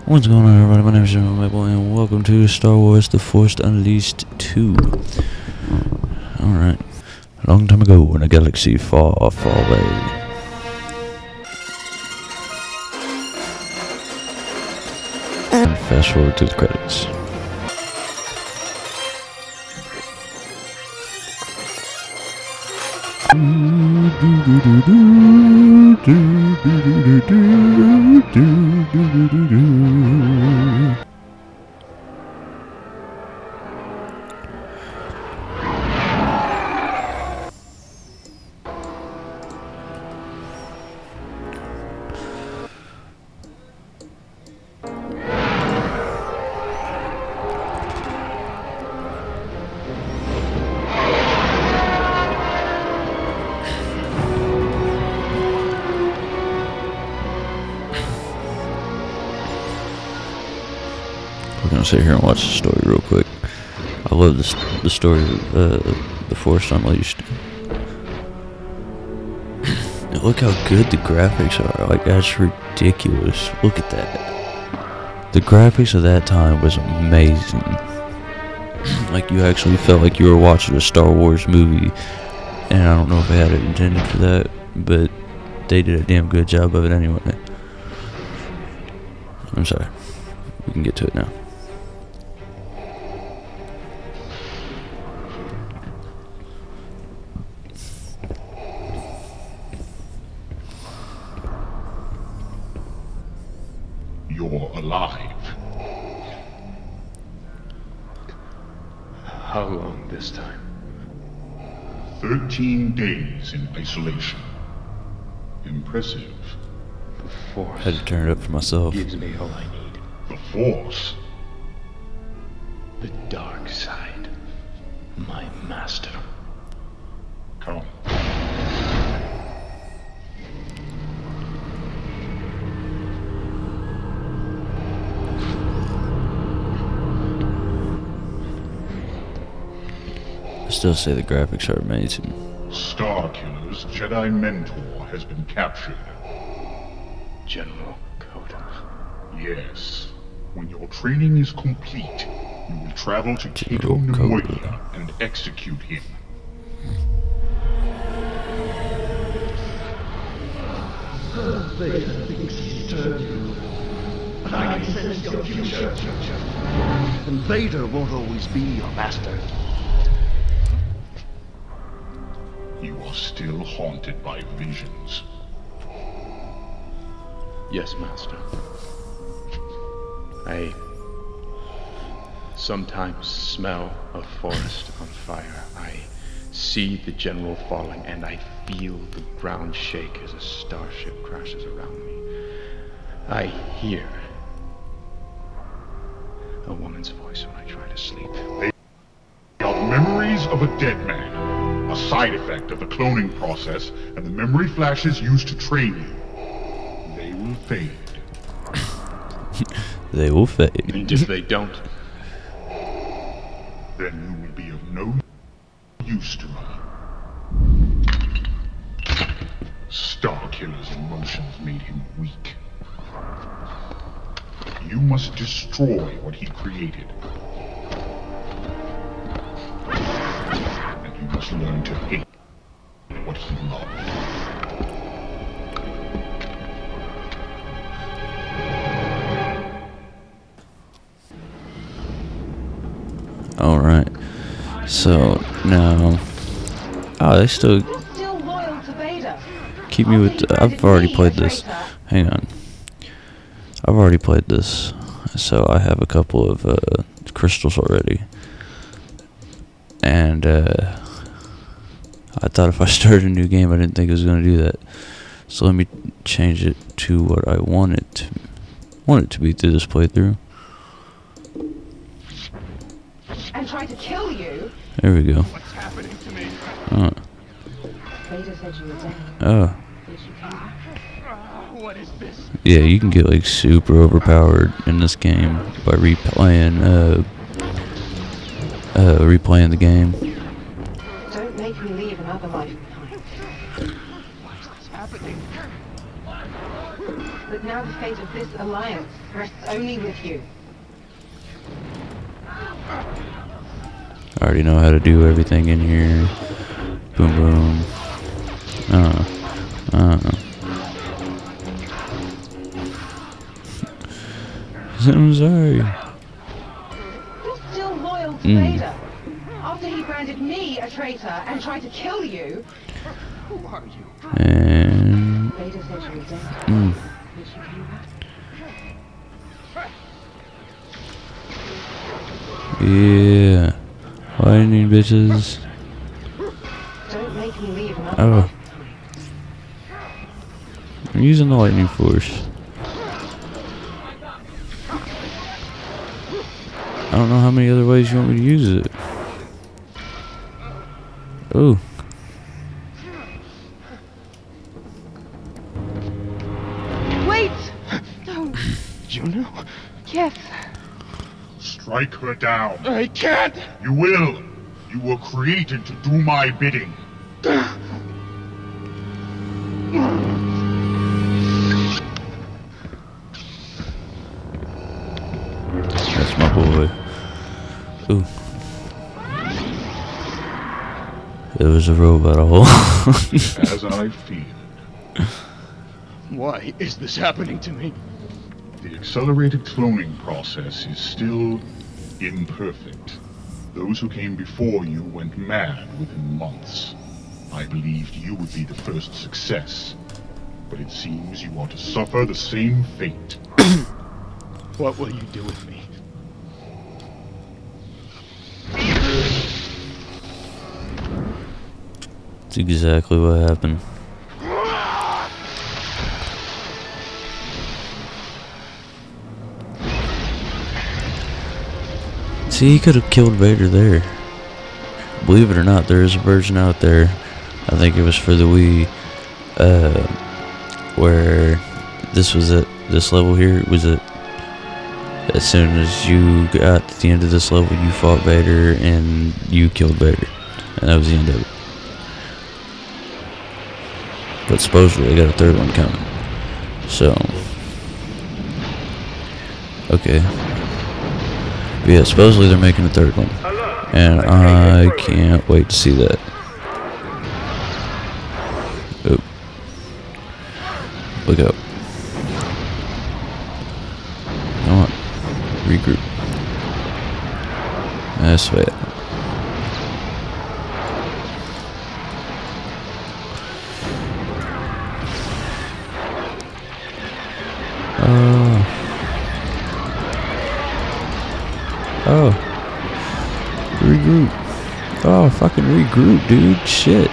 What's going on, everybody? My name is General Maple, and welcome to Star Wars The Force Unleashed 2. Alright. A long time ago, in a galaxy far, far away. And fast forward to the credits. We're gonna sit here and watch the story real quick. I love the story of The Force Unleashed. And look how good the graphics are. Like, that's ridiculous. Look at that. The graphics of that time was amazing. Like, you actually felt like you were watching a Star Wars movie. And I don't know if they had it intended for that, but they did a damn good job of it anyway. I'm sorry. We can get to it now. You're alive. How long this time? 13 days in isolation. Impressive. The Force Had to turn it up for myself. gives me all I need. The Force. The dark side. My master. Come. I still say the graphics are amazing. Starkiller's Jedi mentor has been captured. General Coda. Yes. When your training is complete, you will travel to Cato General Coda. Nemoidia and execute him. Vader thinks he's turned you, but I can sense your future. And Vader won't always be your master. You are still haunted by visions. Yes, Master. I sometimes smell a forest on fire. I see the general falling, and I feel the ground shake as a starship crashes around me. I hear a woman's voice when I try to sleep. They are memories of a dead man. A side effect of the cloning process and the memory flashes used to train you. They will fade. They will fade. And if they don't, Then you will be of no use to me. Starkiller's emotions made him weak. You must destroy what he created. And you must learn to hate what he loved. Alright. So, now... Oh, they still Still loyal to Vader. keep me with... I've already played this. Hang on. I've already played this. So, I have a couple of crystals already. And, I thought if I started a new game, I didn't think it was going to do that. So, let me change it to what I want it to be through this playthrough. And try to kill you. There we go. what's happening to me? Vader said you were dead. Oh. Did you come back? What is this? Yeah, you can get like super overpowered in this game by replaying the game. Don't make me leave another life behind. What's happening? But now the fate of this alliance rests only with you. I already know how to do everything in here. Boom, boom. I'm sorry. You're still loyal to Vader. After he branded me a traitor and tried to kill you. Who are you? And Vader said you were dead. Would you come back? yeah. Lightning bitches. Don't make me leave another Oh. life. I'm using the lightning force. I don't know how many other ways you want me to use it. Oh. Wait! No. Juno? Yes. Strike her down. I can't! You will. You were created to do my bidding. That's my boy. Ooh. It was a robot hole. As I feared. Why is this happening to me? The accelerated cloning process is still imperfect. Those who came before you went mad within months. I believed you would be the first success, but it seems you are to suffer the same fate. What will you do with me? That's exactly what happened. See, he could have killed Vader there. Believe it or not, there is a version out there. I think it was for the Wii, where this was it. This level here was it. As soon as you got to the end of this level, you fought Vader and you killed Vader, and that was the end of it. But supposedly they got a third one coming. So, okay. But yeah, supposedly they're making a third one. And I can't wait to see that. Oop. Look up. Come on. Regroup. That's right. Oh. Regroup. Oh, fucking regroup, dude. Shit.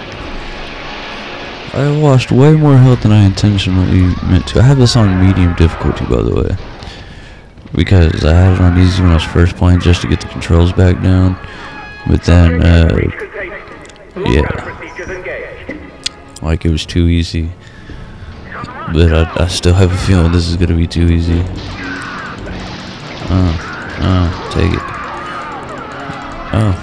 I lost way more health than I intentionally meant to. I have this on medium difficulty, by the way. Because I had it on easy when I was first playing just to get the controls back down. But then, yeah. Like, it was too easy. But I still have a feeling this is gonna be too easy. Take it. Oh.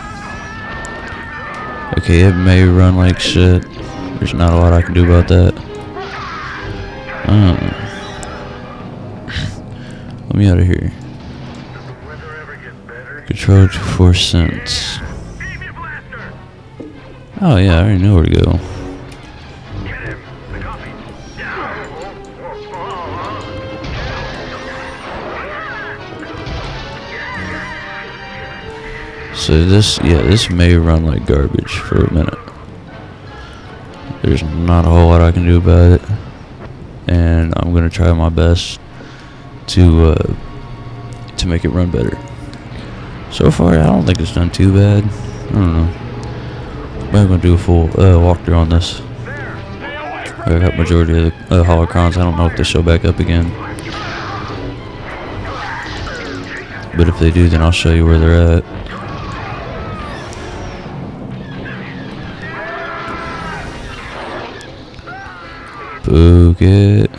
Okay, it may run like shit. There's not a lot I can do about that. Let me out of here. Control to 4 cents. Oh yeah, I already know where to go. So this may run like garbage for a minute. There's not a whole lot I can do about it, and I'm gonna try my best to make it run better. So far, I don't think it's done too bad. I don't know. I'm gonna do a full walkthrough on this. I got majority of the holocrons. I don't know if they show back up again, but if they do, then I'll show you where they're at. Book it.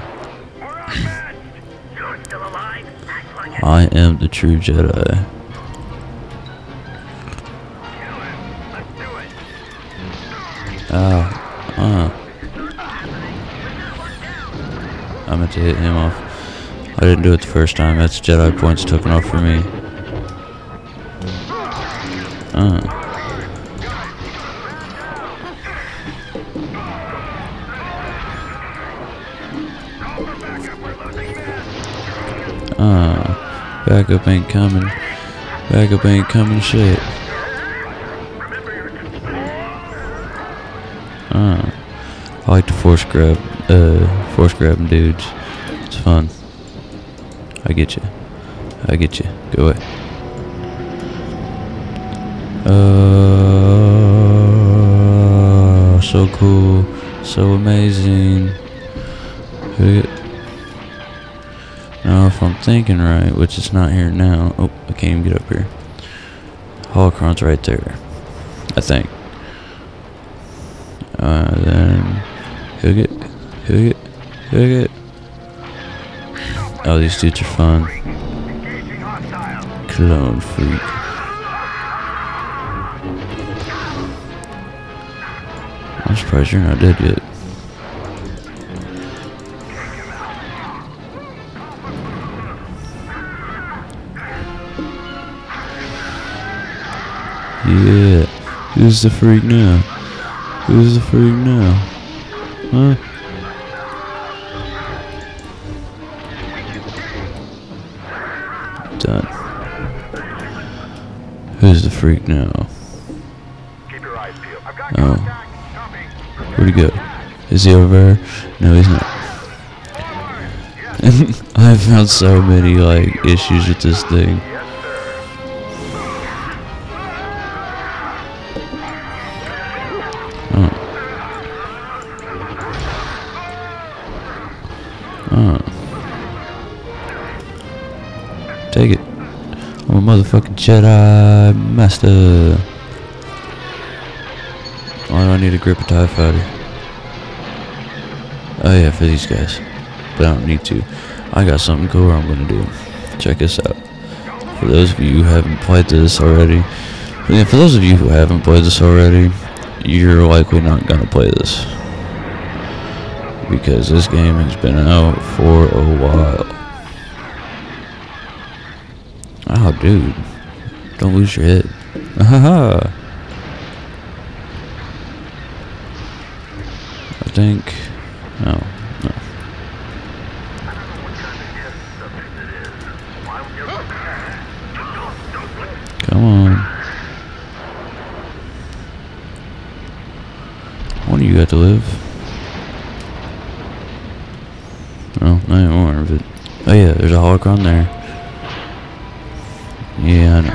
I am the true Jedi. I meant to hit him off. I didn't do it the first time. That's Jedi points taken off for me. Backup ain't coming. Backup ain't coming shit. I like to force grabbing dudes. It's fun. I get you. I get you. Go away. So cool. So amazing. Now, if I'm thinking right, which is not here now. Oh, I can't even get up here. Holocron's right there, I think. Then hook it. Oh, these dudes are fun. Clone freak. I'm surprised you're not dead yet. Yeah, who's the freak now? Who's the freak now? Huh? Done. Who's the freak now? Oh. Where'd he go? Is he over there? No, he's not. I've found so many, like, issues with this thing. Take it. I'm a motherfucking Jedi Master. Why do I need to grip a TIE fighter? Oh yeah, for these guys. But I don't need to. I got something cool I'm gonna do. Check this out. For those of you who haven't played this already, you're likely not gonna play this. Because this game has been out for a while. Oh, dude. Don't lose your head. Haha. I think... No. No. Come on. One of you got to live. Oh, not anymore, but... Oh yeah, there's a holocron there. Yeah, I know.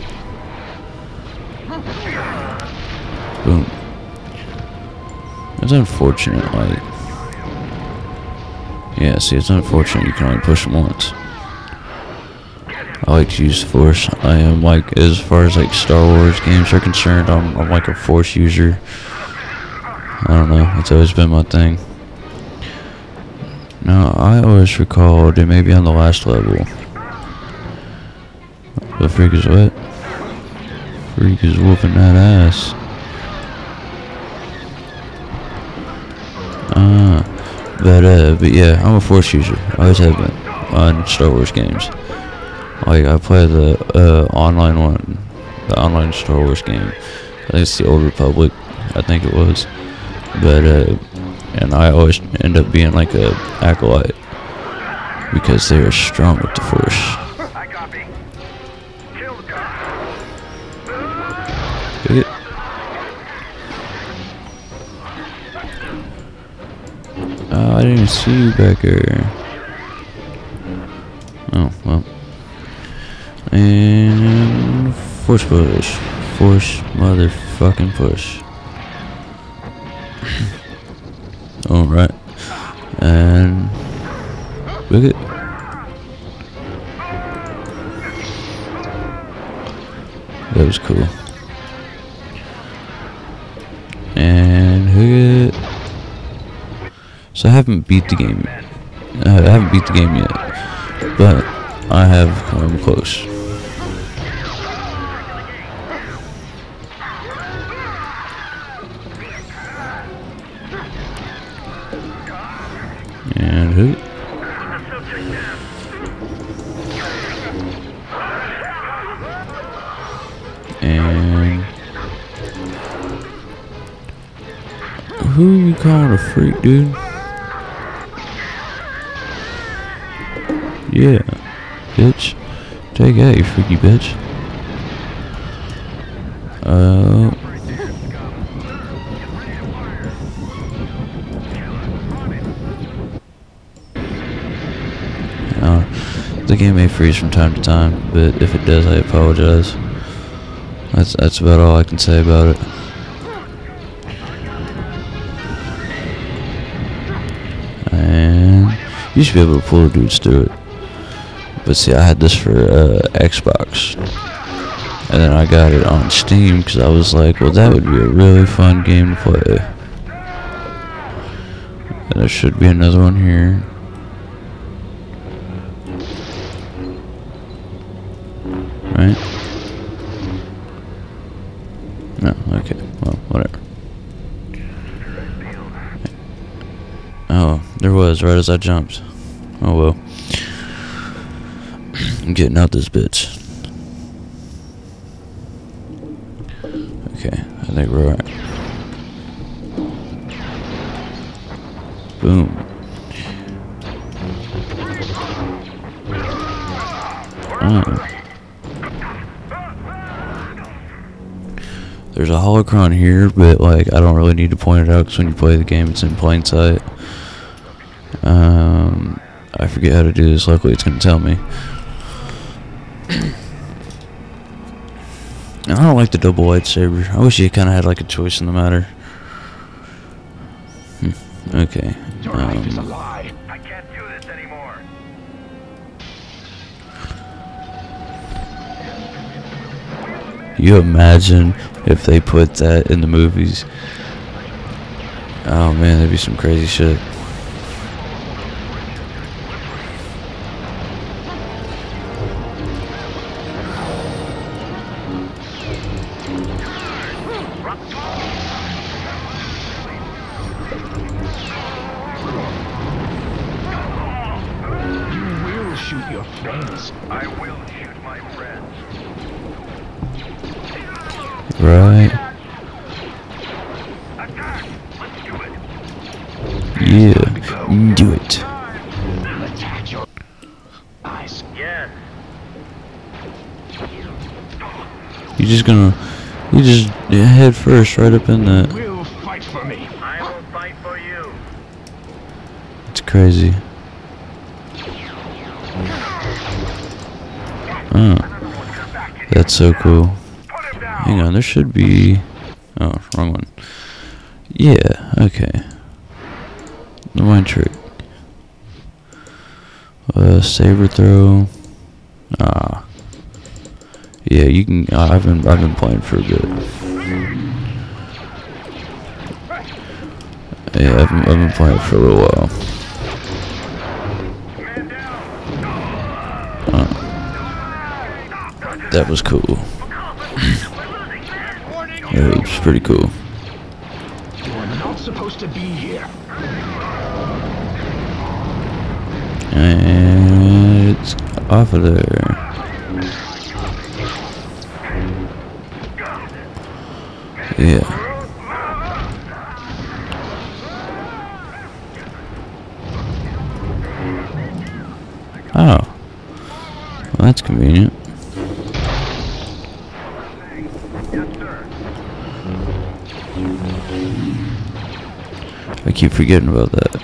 Boom. It's unfortunate, like... Yeah, see, it's unfortunate you can only push them once. I like to use the Force. I am, like, as far as, like, Star Wars games are concerned, I'm like a Force user. I don't know, it's always been my thing. Now, I always recalled, it may be on the last level. The freak is what? Freak is whooping that ass. But yeah, I'm a Force user. I always have been on Star Wars games. Like, I play the online one, the online Star Wars game. I think it's the Old Republic, I think it was. But and I always end up being like a acolyte because they are strong with the Force. It. I didn't even see you back there. Oh, well. And Force push. Force motherfucking push. Alright. And look it. That was cool. And hook it. So I haven't beat the game. I haven't beat the game yet, but I have come close. And hook. And who are you calling a freak, dude? Yeah, bitch. Take that, you freaky bitch. The game may freeze from time to time, but if it does, I apologize. That's about all I can say about it. And you should be able to pull the dudes through it. But see, I had this for Xbox, and then I got it on Steam because I was like, well, that would be a really fun game to play. And there should be another one here. Right? No, okay, well, whatever. Oh, there was, right as I jumped. Oh well. I'm getting out this bitch. Okay, I think we're alright. Boom. Oh. There's a holocron here, but like I don't really need to point it out because when you play the game, it's in plain sight. I forget how to do this. Luckily, it's gonna tell me. And I don't like the double lightsaber. I wish you kind of had like a choice in the matter. Okay. Your life is a lie. I can't do this anymore. You imagine if they put that in the movies? Oh man, that'd be some crazy shit. Shoot your friends. I will shoot my friends. Right. Attack! Let's do it. Yeah. Do it. Attack your eyes. Yes. You just head first right up in that. Will fight for me. I will fight for you. It's crazy. Oh, that's so cool. Hang on, there should be... Oh, wrong one. Yeah, okay. The mind trick. Saber throw. Ah. Yeah, you can... I've been playing for a bit. Yeah, I've been playing for a little while. That was cool. Yeah, it was pretty cool. You're not supposed to be here. And it's off of there. Yeah. Oh. Well, that's convenient. I keep forgetting about that.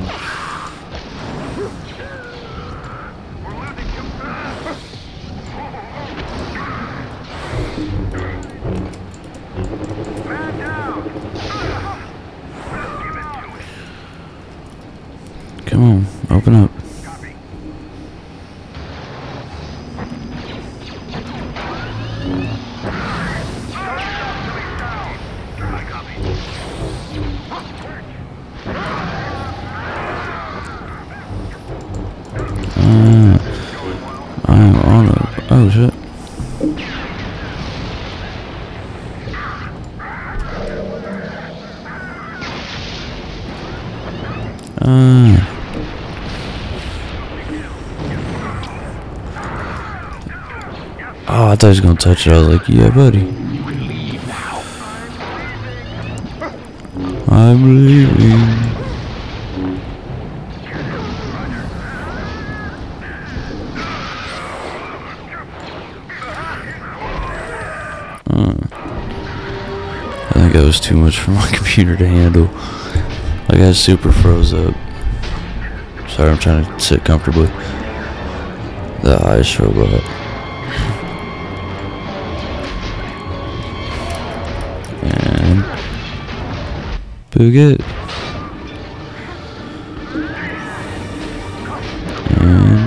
Come on, open up. I'm on a... Oh shit. Oh, I thought he was gonna touch it. I was like, yeah, buddy. I'm leaving. I think that was too much for my computer to handle. Like, I super froze up. Sorry, I'm trying to sit comfortably. The eyes robot. And boog it. And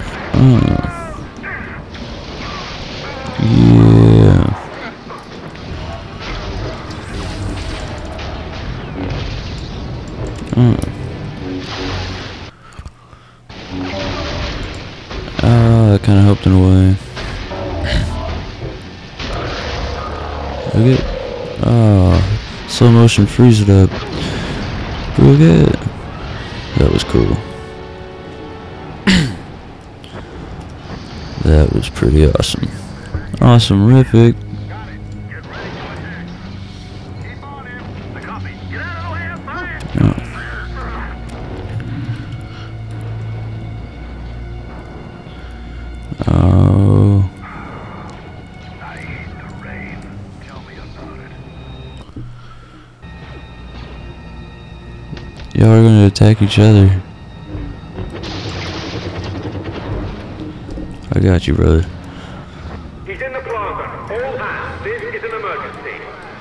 yeah. That kind of helped in a way. Look at, slow motion freeze it up. Look at, that was cool. That was pretty awesome. Awesome-rific. Oh. Y'all are gonna attack each other. I got you, brother. He's in the plaza. All hands. This is an emergency.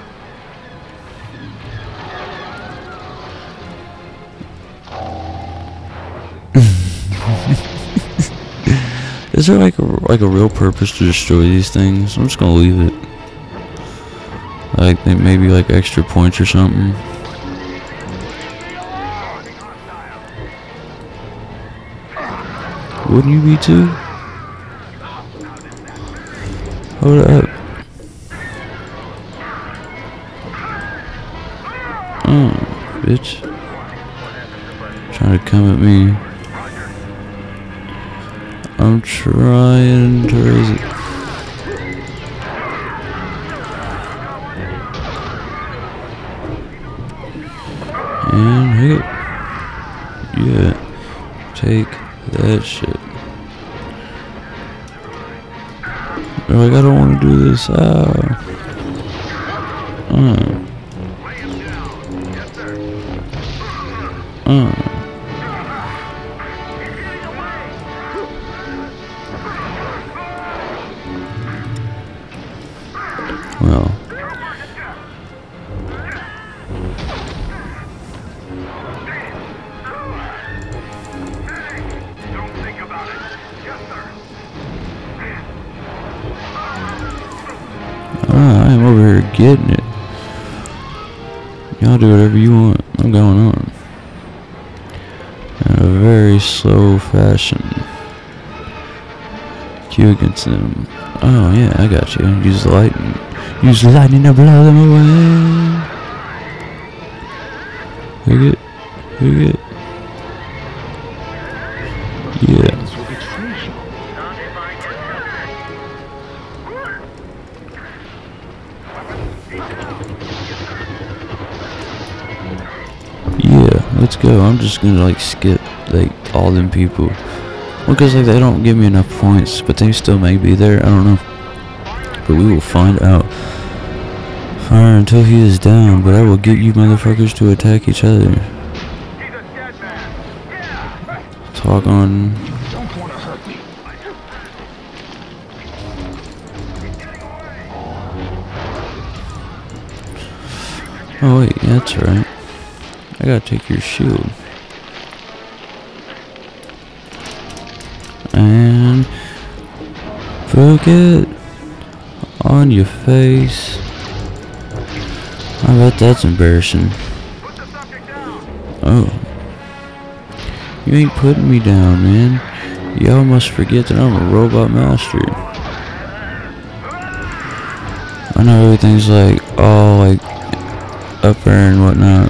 Is there like a real purpose to destroy these things? I'm just gonna leave it. Like maybe like extra points or something. Wouldn't you be too? Hold up. Oh, bitch. Trying to come at me. I'm trying to raise it. And hit it. Yeah. Take that shit. Like, I don't want to do this. Well. I'm over here getting it. Y'all do whatever you want. I'm going on. In a very slow fashion. Q against them. Oh yeah, I got you. Use the lightning. Use the lightning to blow them away. Look it. Look it. Yeah. Yeah, let's go. I'm just gonna like skip like all them people. Well, because like they don't give me enough points, but they still may be there. I don't know. But we will find out. Fire until he is down, but I will get you motherfuckers to attack each other. Talk on. Don't want to hurt me. Oh wait, yeah, that's right. I gotta take your shield. And poke it on your face. I bet that's embarrassing. Oh. You ain't putting me down, man. Y'all must forget that I'm a robot master. I know everything's like all like up there and whatnot.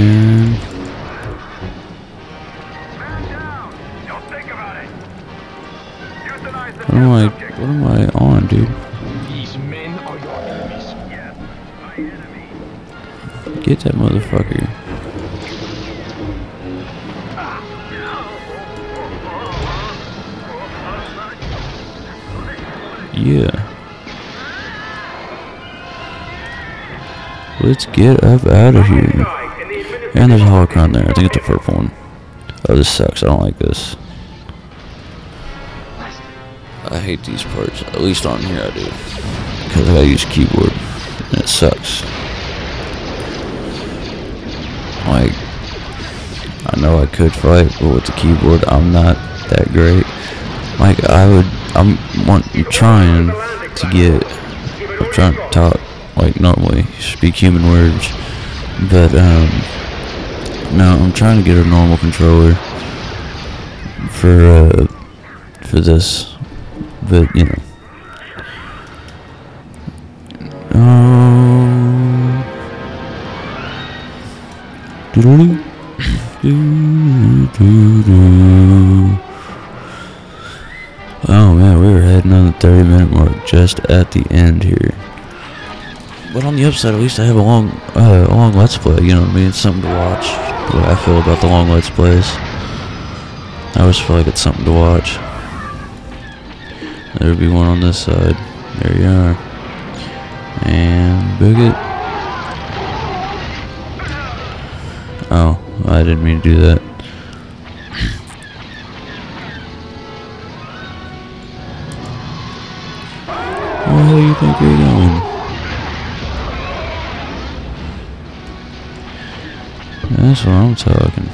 And What am I on, dude? These men are your enemies. Yes, my enemy. Get that motherfucker. Yeah. Let's get up out of here. And there's a holocron there. I think it's a purple one. Oh, this sucks. I don't like this. I hate these parts. At least on here I do. Because I gotta use a keyboard. And it sucks. Like, I know I could fight, but with the keyboard, I'm not that great. Like, I'm trying to talk like normally, speak human words, but no, I'm trying to get a normal controller for this, but you know. Oh man, we were heading on the 30-minute mark just at the end here. But on the upside, at least I have a long Let's Play, you know what I mean? It's something to watch. What I feel about the long Let's Plays. I always feel like it's something to watch. There would be one on this side. There you are. And book it. Oh, I didn't mean to do that. Where do you think you're going? That's what I'm talking.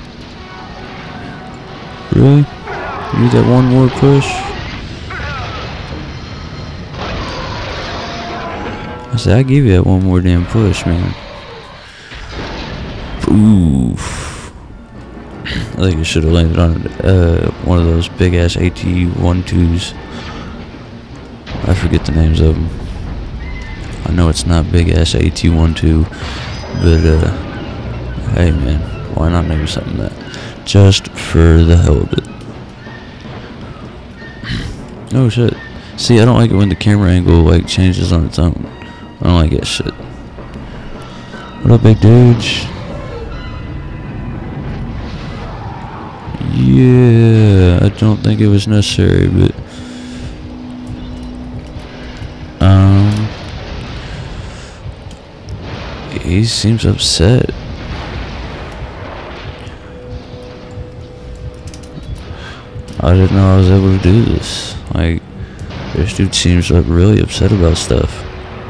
Really? You need that one more push? I said, I give you that one more damn push, man. Oof. I think it should have landed on one of those big ass AT-12s. I forget the names of them. I know it's not big ass AT-12, but hey man, why not maybe something that just for the hell of it. Oh shit. See, I don't like it when the camera angle like changes on its own. I don't like that shit. What up, big dudes? Yeah, I don't think it was necessary, but he seems upset. I didn't know I was able to do this. Like, this dude seems like really upset about stuff.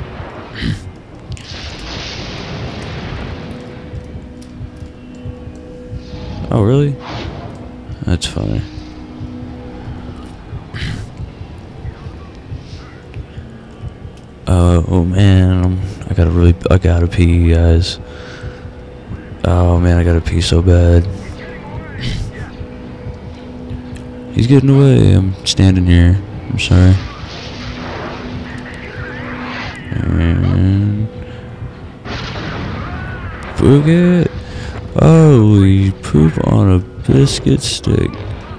Oh, really? That's funny. Oh man, I gotta pee, guys. Oh man, I gotta pee so bad. He's getting away. I'm standing here. I'm sorry. And forget. Holy poop on a biscuit stick.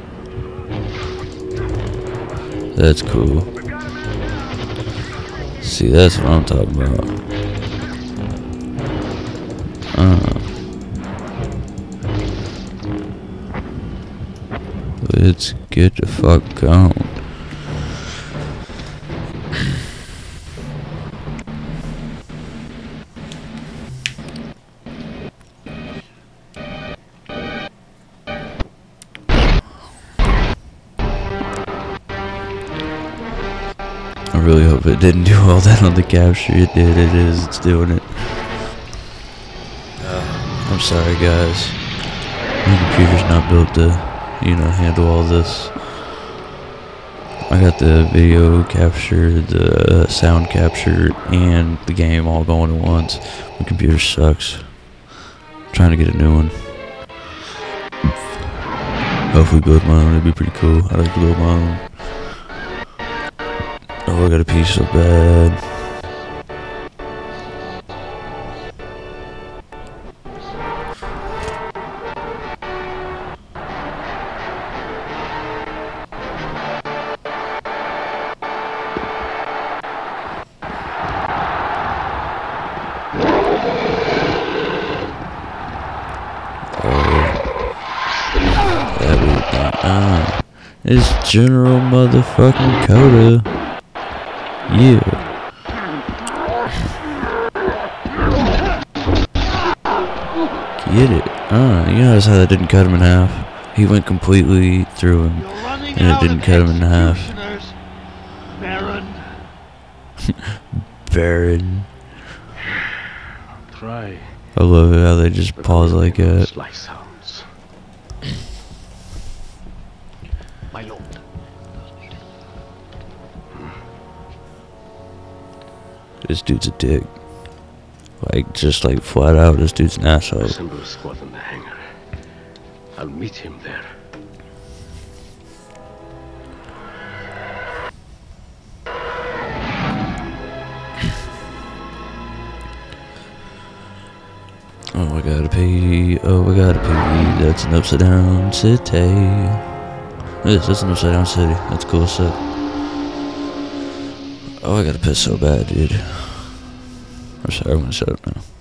That's cool. See, that's what I'm talking about. Let's get the fuck on. I really hope it didn't do all that on the capture. It did. It is. It's doing it. I'm sorry, guys. My computer's not built to, you know, handle all this. I got the video capture, the sound capture, and the game all going at once. My computer sucks. I'm trying to get a new one. Hopefully build my own. It'd be pretty cool. I'd like to build my own. Oh, I got a pee so bad. It's General motherfucking Coda. Yeah. Get it. You notice how that didn't cut him in half? He went completely through him, and it didn't cut him in half. Baron. Baron. Try. I love it how they just pause like that. Slice sounds. My lord. This dude's a dick. Like, just like flat out, this dude's an asshole. Assemble a squad in the hangar. I'll meet him there. Oh, I gotta pee. Oh, I gotta pee. That's an upside down city. Yes, that's an upside down city. That's cool as shit. Oh, I gotta piss so bad, dude. I'm sorry, I'm gonna shut up now.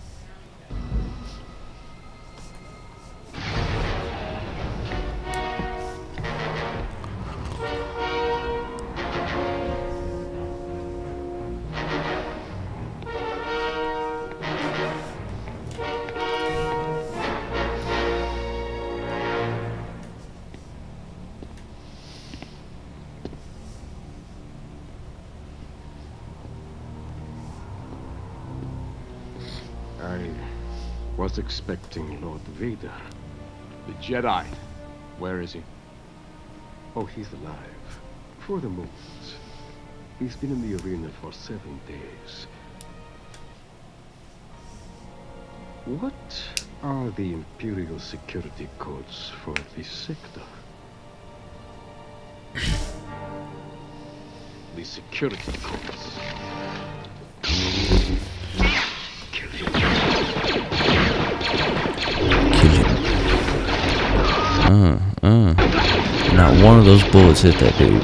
I was expecting Lord Vader. The Jedi. Where is he? Oh, he's alive. For the moment. He's been in the arena for 7 days. What are the Imperial security codes for this sector? The security codes. Kill him. Not one of those bullets hit that dude.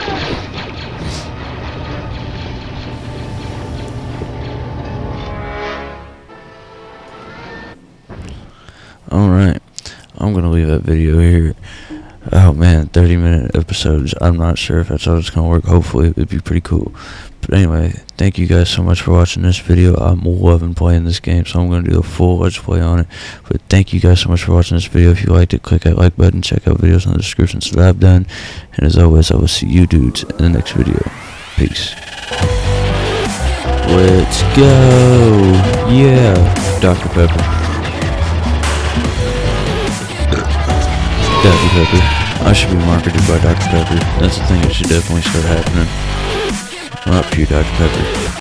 Alright, I'm gonna leave that video here. Oh man, 30-minute episodes. I'm not sure if that's how it's gonna work. Hopefully it'd be pretty cool. But anyway, thank you guys so much for watching this video. I'm loving playing this game, so I'm gonna do a full let's play on it. But thank you guys so much for watching this video. If you liked it, click that like button, check out videos in the descriptions that I've done. And as always, I will see you dudes in the next video. Peace. Let's go. Yeah, Dr. Pepper. Dr. Pepper. I should be marketed by Dr. Pepper. That's the thing that should definitely start happening. I'm up to you, Dr. Pepper.